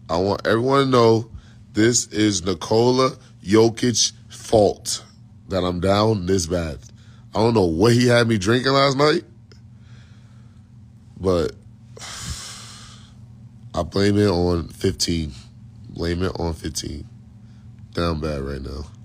I want everyone to know this is Nikola Jokic's fault that I'm down this bad. I don't know what he had me drinking last night, but I blame it on 15. Blame it on 15. Down bad right now.